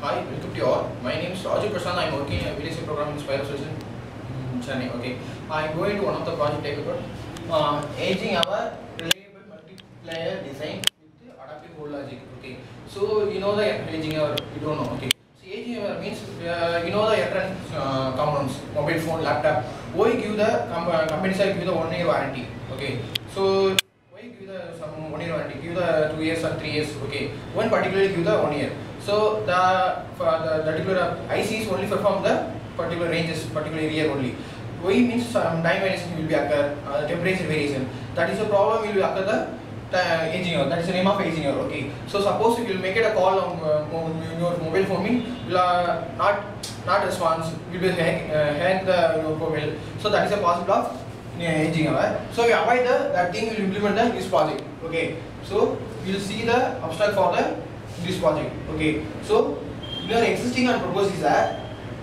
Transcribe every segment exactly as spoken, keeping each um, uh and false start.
Hi, welcome to you all. My name is Raju Prasad. I am working in a V D C program in Spiro Solution in Chennai. Okay, I am going to one of the project take about uh, aging our reliable multiplayer design with the adaptive hold logic. Okay, so you know the aging our you don't know. Okay, so aging our means uh, you know the electronic uh, components, mobile phone, laptop. Why give the com companies are give the one year warranty. Okay, so why give the some one year warranty? Give the two years or three years. Okay, one particularly give the one year. So the for the particular I C is only perform the particular ranges, particular area only. Why means some time variation will be occur, uh, temperature variation. That is a problem will be occur the, the aging out. That is the name of aging out. Okay. So suppose you will make it a call on, uh, on your mobile phone, mean will uh, not not response, will be hang, uh, hang the your mobile. So that is a possible of uh, aging out. So we avoid the that thing will implement the this project. Okay. So we will see the abstract for the this project. Okay, so your existing and proposed is that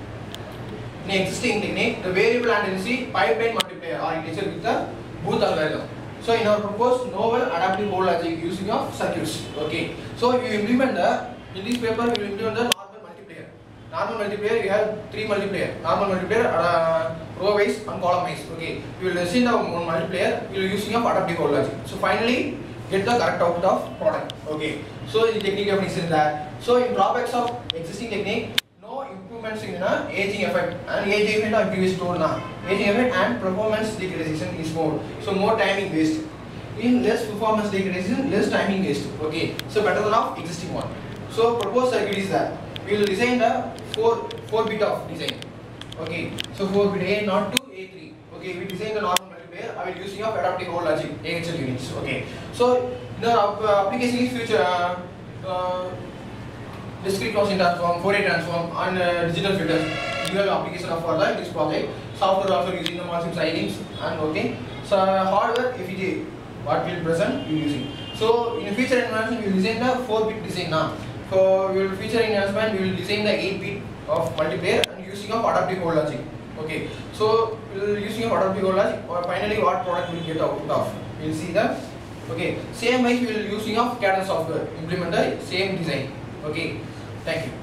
in existing technique, the variable and density pipeline multiplier are integrated with the Booth algorithm. So in our proposed novel adaptive hold logic using of circuits. Okay, so you implement the in this paper we will implement the normal multiplier. Normal multiplier, you have three multiplier. Normal multiplier uh, row wise and column wise. Okay, you will assign the one multiplier. You will using of adaptive hold logic. So finally get the correct output of product. Okay, so the technique definition is that. So in drawbacks of existing technique, no improvements in uh, aging effect and aging effect are previous told now. Aging effect and performance degradation is more. So more timing waste. In less performance degradation, less timing waste. Okay, so better than of existing one. So proposed circuit is that we will design the four four bit of design. Okay, so four bit A not to A three. Okay, we design the normal multiplier. I will using of adaptive hold logic A H L units. Okay, so in our uh, application is future uh, uh, discrete Gaussian transform, Fourier transform, and uh, digital filters. Dual application of for the this project. Software also using the Marshall sidings and okay. So hardware F E G A what will present you using. So in future enhancement we will design the four bit design now. So we will future enhancement we will design the eight bit of multiplayer and using of adaptive hold logic. Okay, so we will using of adaptive hold logic or finally what product will get out of. We will see the okay, same way we will using of Cadence software implement the same design. Okay, thank you.